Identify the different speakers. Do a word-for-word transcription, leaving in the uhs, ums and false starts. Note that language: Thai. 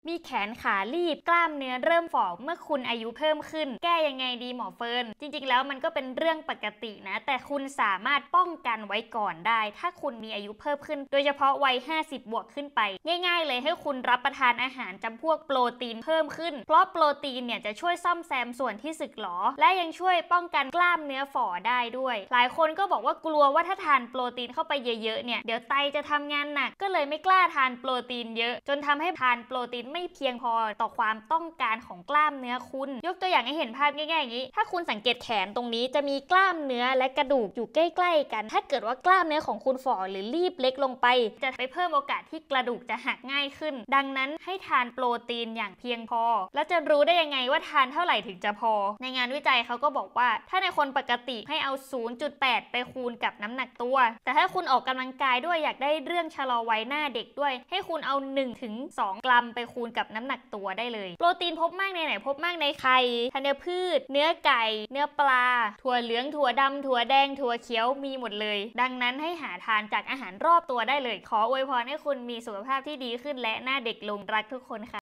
Speaker 1: มีแขนขาลีบกล้ามเนื้อเริ่มฝ่อเมื่อคุณอายุเพิ่มขึ้นแก้ยังไงดีหมอเฟิร์นจริงๆแล้วมันก็เป็นเรื่องปกตินะแต่คุณสามารถป้องกันไว้ก่อนได้ถ้าคุณมีอายุเพิ่มขึ้นโดยเฉพาะวัยห้าสิบบวกขึ้นไปง่ายๆเลยให้คุณรับประทานอาหารจำพวกโปรตีนเพิ่มขึ้นเพราะโปรตีนเนี่ยจะช่วยซ่อมแซมส่วนที่สึกหรอและยังช่วยป้องกันกล้ามเนื้อฝ่อได้ด้วยหลายคนก็บอกว่ากลัวว่าถ้าทานโปรตีนเข้าไปเยอะๆเนี่ยเดี๋ยวไตจะทำงานหนักก็เลยไม่กล้าทานโปรตีนเยอะจนทำให้ทานโปรตีนไม่เพียงพอต่อความต้องการของกล้ามเนื้อคุณยกตัวอย่างให้เห็นภาพง่ายๆอย่างนี้ถ้าคุณสังเกตแขนตรงนี้จะมีกล้ามเนื้อและกระดูกอยู่ใกล้ๆกันถ้าเกิดว่ากล้ามเนื้อของคุณฝ่อหรือรีบเล็กลงไปจะไปเพิ่มโอกาสที่กระดูกจะหักง่ายขึ้นดังนั้นให้ทานโปรตีนอย่างเพียงพอแล้วจะรู้ได้ยังไงว่าทานเท่าไหร่ถึงจะพอในงานวิจัยเขาก็บอกว่าถ้าในคนปกติให้เอา ศูนย์จุดแปด ไปคูณกับน้ำหนักตัวแต่ถ้าคุณออกกำลังกายด้วยอยากได้เรื่องชะลอวัยหน้าเด็กด้วยให้คุณเอา หนึ่งถึงสอง กรัมไปคูณกับน้ำหนักตัวได้เลยโปรตีนพบมากในไหนพบมากในไข่ธัญพืชเนื้อไก่เนื้อปลาถั่วเหลืองถั่วดำถั่วแดงถั่วเขียวมีหมดเลยดังนั้นให้หาทานจากอาหารรอบตัวได้เลยขออวยพรให้คุณมีสุขภาพที่ดีขึ้นและหน้าเด็กลงรักทุกคนค่ะ